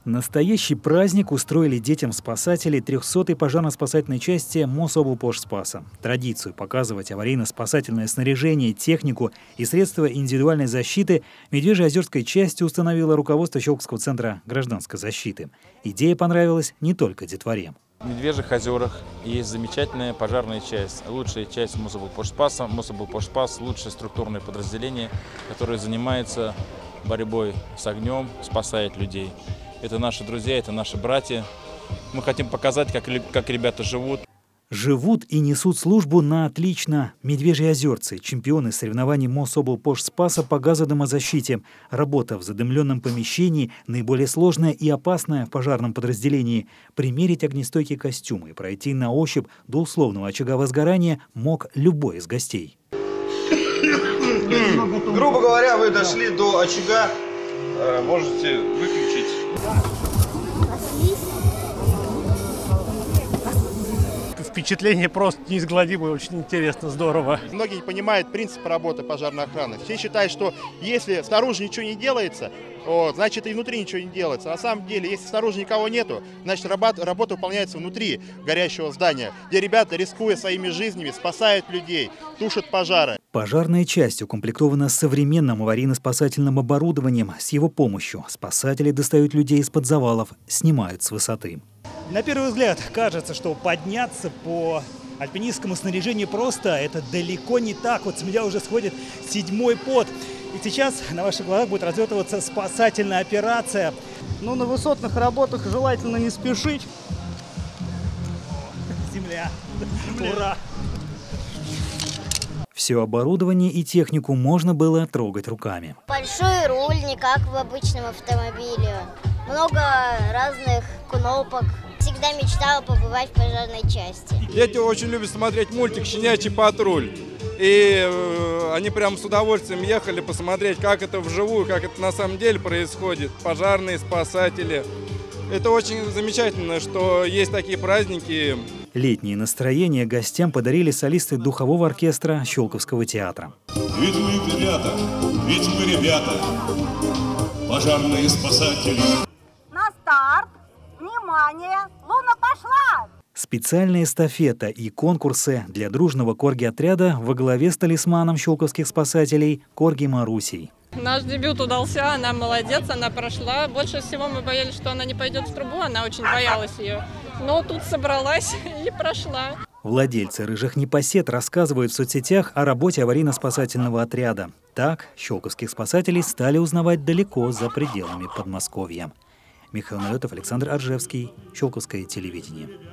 Настоящий праздник устроили детям-спасатели 300-й пожарно-спасательной части Мособлпожспаса. Традицию показывать аварийно-спасательное снаряжение, технику и средства индивидуальной защиты в Медвежьеозерской части установило руководство Щелковского центра гражданской защиты. Идея понравилась не только детворе. В Медвежьих озерах есть замечательная пожарная часть, лучшая часть Мособлпожспаса. Мособлпожспас – лучшее структурное подразделение, которое занимается борьбой с огнем, спасает людей. Это наши друзья, это наши братья. Мы хотим показать, как ребята живут. Живут и несут службу на отлично. Медвежьеозерцы – чемпионы соревнований Мособлпожспаса по газодомозащите. Работа в задымленном помещении – наиболее сложная и опасная в пожарном подразделении. Примерить огнестойкие костюмы и пройти на ощупь до условного очага возгорания мог любой из гостей. Грубо говоря, вы дошли до очага, можете выключить. Впечатление просто неизгладимое, очень интересно, здорово. Многие не понимают принцип работы пожарной охраны. Все считают, что если снаружи ничего не делается, значит и внутри ничего не делается. На самом деле, если снаружи никого нету, значит работа выполняется внутри горящего здания, где ребята, рискуя своими жизнями, спасают людей, тушат пожары. Пожарная часть укомплектована современным аварийно-спасательным оборудованием. С его помощью спасатели достают людей из-под завалов, снимают с высоты. На первый взгляд кажется, что подняться по альпинистскому снаряжению просто, это далеко не так. Вот с меня уже сходит седьмой пот. И сейчас на ваших глазах будет развертываться спасательная операция. Но на высотных работах желательно не спешить. Земля. Ура! Все оборудование и технику можно было трогать руками. Большой руль, не как в обычном автомобиле. Много разных кнопок. Всегда мечтала побывать в пожарной части. Дети очень любят смотреть мультик «Щенячий патруль». И они прям с удовольствием ехали посмотреть, как это вживую, как это на самом деле происходит. Пожарные, спасатели. Это очень замечательно, что есть такие праздники. Летнее настроение гостям подарили солисты духового оркестра Щелковского театра. Ведь мы ребята, пожарные спасатели. На старт! Внимание! Луна пошла! Специальная эстафета и конкурсы для дружного корги-отряда во главе с талисманом щелковских спасателей Корги Марусей. Наш дебют удался, она молодец, она прошла. Больше всего мы боялись, что она не пойдет в трубу, она очень боялась ее. Но тут собралась и прошла. Владельцы рыжих непосед рассказывают в соцсетях о работе аварийно-спасательного отряда. Так щелковских спасателей стали узнавать далеко за пределами Подмосковья. Михаил Налетов, Александр Аржевский, Щелковское телевидение.